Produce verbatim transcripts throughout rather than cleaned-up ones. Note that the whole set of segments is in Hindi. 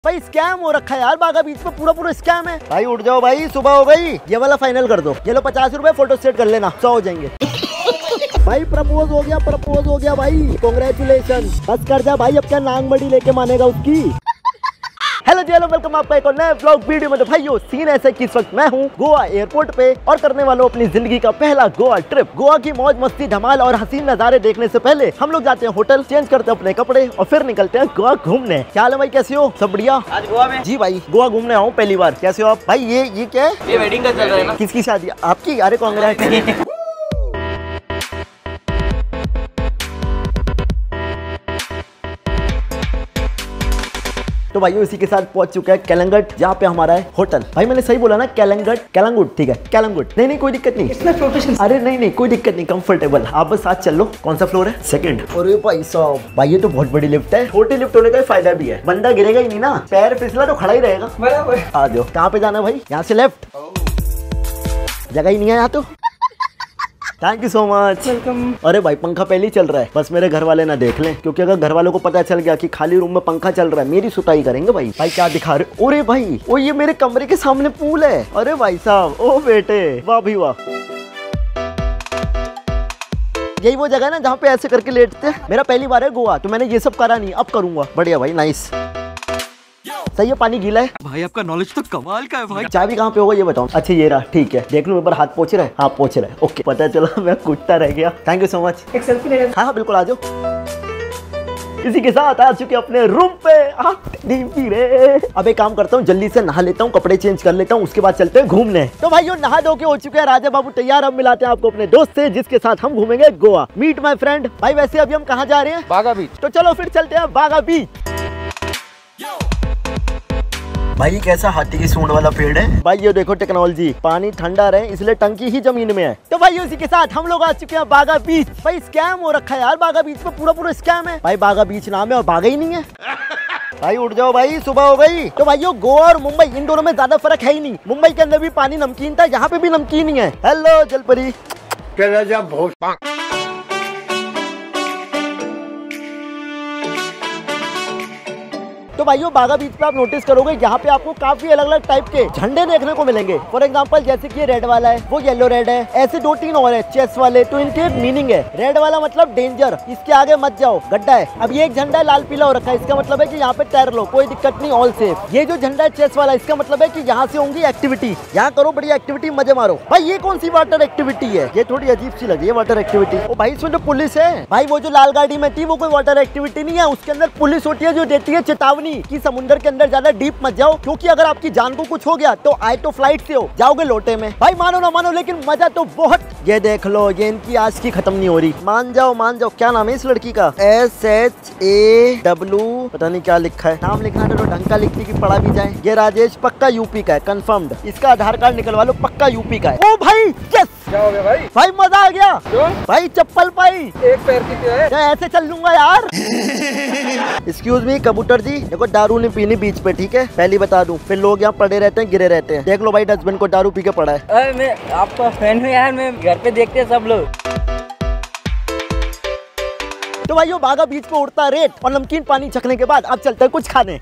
भाई स्कैम हो रखा है यार, बागा बीच पे पूरा पूरा स्कैम है। भाई उठ जाओ भाई, सुबह हो गई। ये वाला फाइनल कर दो, ये लो पचास रुपए, फोटो स्टेट कर लेना, सौ हो जाएंगे। भाई प्रपोज हो गया, प्रपोज हो गया भाई, कांग्रेचुलेशन। बस कर जा भाई, अब क्या नांग मड़ी लेके मानेगा उसकी। हेलो जी, हेलो, वेलकम आपका एक और नए व्लॉग वीडियो में। तो भाइयों सीन ऐसा है कि इस वक्त मैं हूँ गोवा एयरपोर्ट पे और करने वाला हूँ अपनी जिंदगी का पहला गोवा ट्रिप। गोवा की मौज मस्ती, धमाल और हसीन नजारे देखने से पहले हम लोग जाते हैं होटल, चेंज करते हैं अपने कपड़े और फिर निकलते हैं गोवा घूमने। क्या हाल है भाई, कैसे हो? सब बढ़िया। आज गोवा में? जी भाई, गोवा घूमने आऊँ पहली बार। कैसे हो आप भाई? ये ये क्या है? ये वेडिंग का चल रहा है ना। किसकी शादी? आपकी? अरे कांग्रेस। तो भाइयों इसी के साथ पहुंच चुका है केलंगट, जहाँ पे हमारा है होटल। भाई मैंने सही बोला ना? केलंगट, केलंगुट, ठीक है केलंगुट। नहीं नहीं कोई दिक्कत नहीं, इसमें प्रोफेशन। अरे नहीं नहीं कोई दिक्कत नहीं, कंफर्टेबल। आप बस साथ चल लो। कौन सा फ्लोर है? सेकंड। अरे भाई साहब, भाई ये तो बहुत बड़ी लिफ्ट है। छोटी लिफ्ट होने का फायदा भी है, बंदा गिरेगा ही नहीं ना, पैर फिसला तो खड़ा ही रहेगा। बराबर। आ जाओ। कहाँ पे जाना है भाई? यहाँ से लेफ्ट। जगह ही नहीं है यहाँ तो। Thank you so much, welcome. अरे भाई पंखा पहले ही चल रहा है, बस मेरे घर वाले ना देख लें, क्योंकि अगर घर वालों को पता चल गया कि खाली रूम में पंखा चल रहा है, मेरी सुताई करेंगे भाई। भाई क्या दिखा रहे? अरे भाई ओ ये मेरे कमरे के सामने पूल है। अरे भाई साहब, ओ बेटे, वाह भी वाह। यही वो जगह है ना जहाँ पे ऐसे करके लेटते हैं। मेरा पहली बार है गोवा, तो मैंने ये सब करा नहीं, अब करूंगा। बढ़िया भाई, नाइस। सही है, पानी गीला है। भाई आपका नॉलेज तो कमाल का है भाई। चाबी कहाँ पे होगा ये बताओ? अच्छा ये रहा, ठीक है। देख लो एक बार हाथ पोछ रहा है। हाँ पोछ रहा है, ओके। पता चला मैं कुत्ता रह गया। Thank you so much. एक सेल्फी ले लेना। हाँ हाँ बिल्कुल, आ जाओ। इसी के साथ आ चुके अपने रूम पे। रे अब एक काम करता हूँ, जल्दी से नहा लेता हूँ, कपड़े चेंज कर लेता हूँ, उसके बाद चलते हैं घूमने। तो भाइयों नहा धो के हो चुके हैं राजा बाबू तैयार। अब मिलाते हैं आपको अपने दोस्त से, जिसके साथ हम घूमेंगे गोवा। Meet my friend. भाई वैसे अभी हम कहाँ जा रहे हैं? बागा बीच। तो चलो फिर चलते हैं बागा बीच। भाई कैसा हाथी की सूंड वाला पेड़ है भाई, ये देखो टेक्नोलॉजी। पानी ठंडा रहे इसलिए टंकी ही जमीन में है। तो भाई इसी के साथ हम लोग आ चुके हैं बागा बीच। भाई स्कैम हो रखा है यार, बागा बीच पे पूरा पूरा स्कैम है। भाई बागा बीच नाम है और बागा ही नहीं है। भाई उठ जाओ भाई, सुबह हो गई। तो भाइयों गोवा और मुंबई इन दोनों में ज्यादा फर्क है ही नहीं। मुंबई के अंदर भी पानी नमकीन था, यहाँ पे भी नमकीन ही है। हेलो जलपरी। तो भाइयों बागा बीच पे आप नोटिस करोगे, यहाँ पे आपको काफी अलग अलग टाइप के झंडे देखने को मिलेंगे। फॉर एग्जांपल जैसे कि ये रेड वाला है, वो येलो रेड है, ऐसे दो तीन और है चेस वाले। तो इनके मीनिंग है, रेड वाला मतलब डेंजर, इसके आगे मत जाओ, गड्ढा है। अब ये एक झंडा है लाल पीला हो रखा है, इसका मतलब है कि यहाँ पे तैर लो, कोई दिक्कत नहीं, ऑल सेफ। ये जो झंडा है चेस वाला, इसका मतलब है कि यहाँ से होंगी एक्टिविटी, यहाँ करो बढ़िया एक्टिविटी, मजे मारो। भाई ये कौन सी वाटर एक्टिविटी है? ये थोड़ी अजीब सी लगी है वाटर एक्टिविटी। ओ भाई इसमें जो पुलिस है, भाई वो जो लाल गाड़ी में थी वो कोई वाटर एक्टिविटी नहीं है, उसके अंदर पुलिस होती है जो देती है चेतावनी कि समुद्र के अंदर ज्यादा डीप मत जाओ, क्योंकि अगर आपकी जान को कुछ हो गया तो आए तो फ्लाइट से हो, जाओगे लोटे में। भाई मानो ना मानो लेकिन मजा तो बहुत। ये देख लो, ये इनकी आज की खत्म नहीं हो रही। मान जाओ मान जाओ। क्या नाम है इस लड़की का? एस एच ए डब्ल्यू, पता नहीं क्या लिखा है। नाम लिखना है तो ढंग का लिखती की पढ़ा भी जाए। ये राजेश पक्का यूपी का है, कंफर्म्ड। इसका आधार कार्ड निकलवा लो, पक्का यूपी का है। ओ भाई यस। क्या हो गया भाई? भाई मजा आ गया। क्यों? भाई चप्पल पाई। एक पैर की क्या है? क्या ऐसे चल लूंगा यार? एक्सक्यूज मी कबूतर जी, देखो दारू नहीं पीनी बीच पे, ठीक है? पहली बता दूं, फिर लोग यहाँ पड़े रहते हैं, गिरे रहते हैं। देख लो भाई डस्टबिन को दारू पी के पड़ा है। अरे मैं आपका फैन हूँ यार, मैं घर पे देखते हैं सब लोग। तो भाई बागा बीच पे उड़ता रेत और नमकीन पानी चखने के बाद अब चलते हैं कुछ खाने।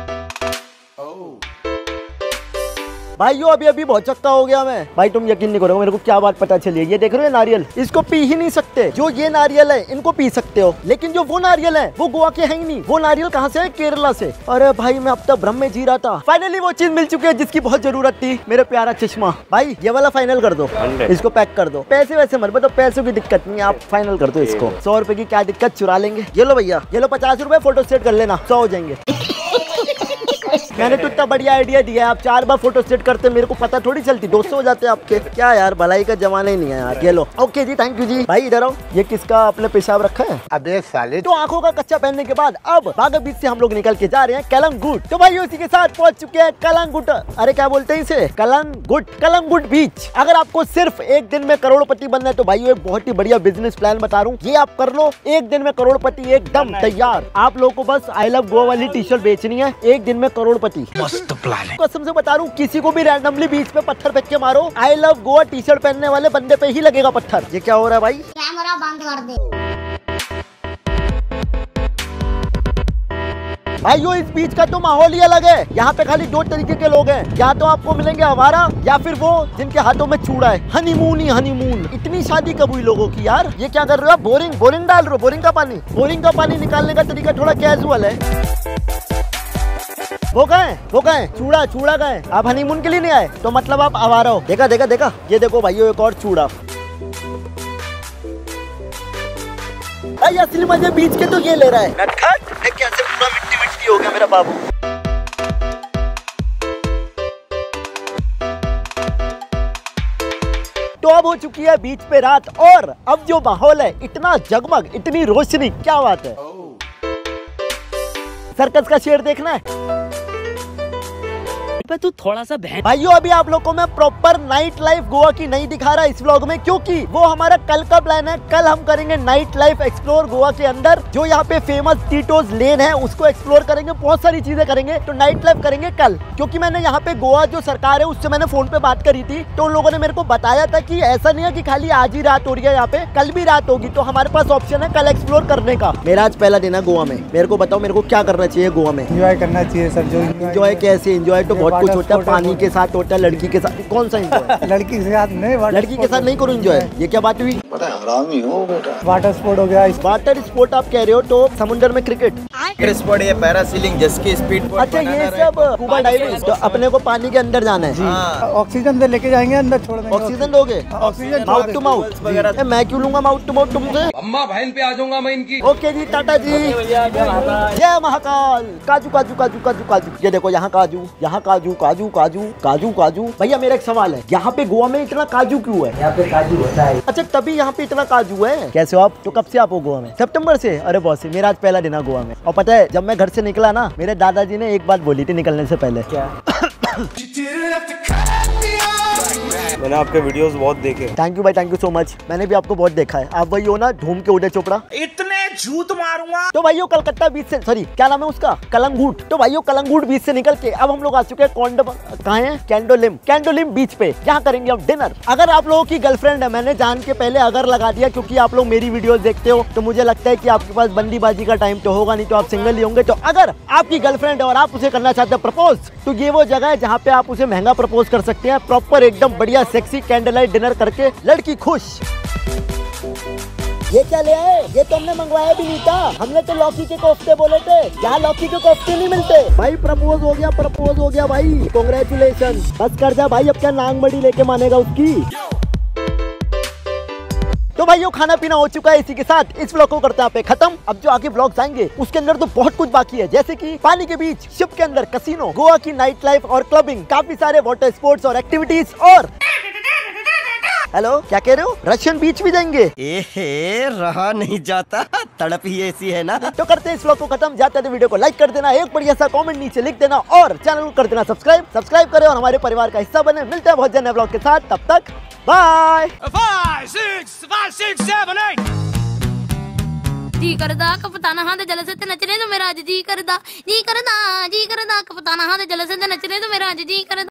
भाइयों अभी अभी बहुत चक्का हो गया मैं। भाई तुम यकीन नहीं करोगे मेरे को क्या बात पता चली है। ये देख रहे हो नारियल, इसको पी ही नहीं सकते। जो ये नारियल है इनको पी सकते हो, लेकिन जो वो नारियल है वो गोवा के है ही नहीं। वो नारियल कहाँ से है? केरला से। अरे भाई मैं अब तक भ्रम में जी रहा था। फाइनली वो चीज मिल चुकी है जिसकी बहुत जरूरत थी, मेरे प्यारा चश्मा। भाई ये वाला फाइनल कर दो, इसको पैक कर दो। पैसे वैसे मत बताओ, पैसों की दिक्कत नहीं, आप फाइनल कर दो इसको। सौ रुपए की क्या दिक्कत, चुरा लेंगे। ये लो भैया, ये लो पचास रुपए, फोटो स्टेट कर लेना, सौ हो जाएंगे। मैंने तो इतना बढ़िया आइडिया दिया है, आप चार बार फोटो सेट करते मेरे को पता थोड़ी चलती, दो सौ हो जाते आपके। क्या यार भलाई का जमाना ही नहीं है यार। ये लो, ओके जी, थैंक यू जी। भाई इधर आओ, ये किसका आपने पेशाब रखा है? अबे साले। तो आंखों का कच्चा पहनने के बाद अब बागा बीच से हम लोग निकल के जा रहे हैं कलंगुट। तो भाई उसी के साथ पहुंच चुके हैं कलंगुट। अरे क्या बोलते हैं इसे? कलंगुट, कलंगुट बीच। अगर आपको सिर्फ एक दिन में करोड़पति बनना है तो भाई एक बहुत ही बढ़िया बिजनेस प्लान बता रहा हूँ, ये आप कर लो। एक दिन में करोड़पति एकदम तैयार। आप लोगों को बस आई लव गोवा वाली टी शर्ट बेचनी है, एक दिन में करोड़पति। मस्त प्लान है। कसम से बता रहा हूँ, किसी को भी रैंडमली बीच पे पत्थर फेंक के मारो, I love Goa T shirt पहनने वाले बंदे पे ही लगेगा पत्थर। ये क्या हो रहा है भाई? कैमरा बंद कर दे। भाइयों इस बीच का तो माहौल ही अलग है। यहाँ पे खाली दो तरीके के लोग हैं, या तो आपको मिलेंगे आवारा या फिर वो जिनके हाथों में चूड़ा है। हनीमून ही हनीमून। इतनी शादी कब हुई लोगों की यार? ये क्या कर रहे हो आप? बोरिंग बोरिंग डाल रहे हो? बोरिंग का पानी बोरिंग का पानी निकालने का तरीका थोड़ा कैजुअल है। वो गए वो गए चूड़ा चूड़ा गए। आप हनीमून के लिए नहीं आए तो मतलब आप आवारा हो। देखा देखा देखा, ये देखो भाइयों एक और चूड़ा। भाई असली मजे बीच के तो ये ले रहा है। नटखट कैसे पूरा मिट्टी मिट्टी हो गया मेरा बाबू। तो अब हो चुकी है बीच पे रात और अब जो माहौल है इतना जगमग इतनी रोशनी, क्या बात है। सर्कस का शेर देखना है तू थोड़ा सा बहन। भाइयों अभी आप लोगों को मैं प्रॉपर नाइट लाइफ गोवा की नहीं दिखा रहा इस व्लॉग में, क्योंकि वो हमारा कल का प्लान है। कल हम करेंगे नाइट लाइफ एक्सप्लोर गोवा के अंदर। जो यहाँ पे फेमस टीटोज लेन है उसको एक्सप्लोर करेंगे, बहुत सारी चीजें करेंगे। तो नाइट लाइफ करेंगे कल, क्योंकि मैंने यहाँ पे गोवा जो सरकार है उससे मैंने फोन पे बात करी थी, तो उन लोगों ने मेरे को बताया था कि ऐसा नहीं है कि खाली आज ही रात हो रही है, यहाँ पे कल भी रात होगी। तो हमारे पास ऑप्शन है कल एक्सप्लोर करने का। मेरा आज पहला दिन है गोवा में। मेरे को बताओ मेरे को क्या करना चाहिए गोवा में? एंजॉय करना चाहिए सर। जो एंजॉय कैसे? एंजॉय तो बहुत कुछ होता है, पानी के साथ होता है, लड़की के साथ। कौन सा एंजॉय? लड़की के साथ नहीं, लड़की के साथ नहीं करूँ एंजॉय। ये क्या बात हुई? बड़ा हरामी हो बेटा। वाटर स्पोर्ट हो गया। वाटर स्पोर्ट आप कह रहे हो तो समुद्र में क्रिकेट स्पोर्ट, ये पैरासीलिंग, जेस्की, स्पीड बोट। अच्छा ये सब स्कूबा डाइविंग। तो अपने को पानी के अंदर जाना है। ऑक्सीजन दे लेके जाएंगे, अंदर छोड़ देंगे। ऑक्सीजन दोगे? ऑक्सीजन माउथ टू माउथ वगैरह। मैं क्यों लूंगा माउथ टू माउथ तुमसे? अम्मा बहन पे आ जाऊंगा मैं इनकी। ओके जी, टाटा जी, जय महाकाल। काजू काजू काजू काजू काजू। ये देखो यहाँ काजू, यहाँ काजू काजू काजू काजू काजू। भैया मेरा एक सवाल है, यहाँ पे गोवा में इतना काजू क्यों है? यहाँ पे काजू होता है। अच्छा तभी यहाँ पे इतना काजू है। कैसे हो आप? तो कब से आप हो गोवा में? सितंबर से? अरे बहुत से। मेरा आज पहला दिन है गोवा में। और पता है जब मैं घर से निकला ना, मेरे दादाजी ने एक बात बोली थी निकलने से पहले। क्या? मैंने आपके वीडियोस बहुत देखे। थैंक यू भाई, थैंक यू सो मच। मैंने भी आपको बहुत देखा है। आप वही हो ना धूम के उदय चोपड़ा? इतने झूठ मारूंगा। तो भाइयों कलकत्ता बीच से, सॉरी क्या नाम है उसका, कलंगूट। तो भाइयों कलंगूट बीच से निकल के अब हम लोग आ चुके हैं कौंड कहाँ है? कैंडोलिम। कैंडोलिम बीच पे, यहाँ करेंगे अब डिनर। अगर आप लोगों की गर्लफ्रेंड है, मैंने जान के पहले अगर लगा दिया क्योंकि आप लोग मेरी वीडियोस देखते हो, तो मुझे लगता है कि आपके पास बंदीबाजी का टाइम तो होगा नहीं, तो आप सिंगल ही होंगे। तो अगर आपकी गर्लफ्रेंड है और आप उसे करना चाहते हैं प्रपोज, तो ये वो जगह है जहाँ पे आप उसे महंगा प्रपोज कर सकते हैं। प्रॉपर एकदम बढ़िया सेक्सी कैंडल लाइट डिनर करके लड़की खुश। ये क्या ले आए? ये तो हमने मंगवाया भी नहीं था। हमने तो लौकी के कोफ्ते बोले थे, यहाँ लौकी के कोफ्ते नहीं मिलते। भाई प्रपोज हो गया, प्रपोज हो गया भाई, कांग्रेचुलेशन। बस कर जा भाई, अब क्या नांग बड़ी लेके मानेगा उसकी। तो भाइयों खाना पीना हो चुका है, इसी के साथ इस व्लॉग को करते हैं पे खत्म। अब जो आगे व्लॉग्स आएंगे उसके अंदर तो बहुत कुछ बाकी है, जैसे कि पानी के बीच, शिप के अंदर कसिनो, गोवा की नाइट लाइफ और क्लबिंग, काफी सारे वाटर स्पोर्ट्स और एक्टिविटीज। और हेलो क्या कह रहे हो? रशियन बीच भी जाएंगे? एहे, रहा नहीं जाता, तड़प ही ऐसी है ना। तो करते हैं इस व्लॉग को खत्म। जाते हैं वीडियो को लाइक कर देना, एक बढ़िया सा कमेंट नीचे लिख देना और चैनल को कर देना सब्सक्राइब। सब्सक्राइब करें और हमारे परिवार का हिस्सा बने। मिलते हैं बहुत जल्द नए व्लॉग के साथ, तब तक बाय। जी करदा कपताना हाथ जल से नचने तो मेरा आज जी करदा जी करदा जी करदा कपताना हाथ जल से नचने तो मेरा आज जी करदा।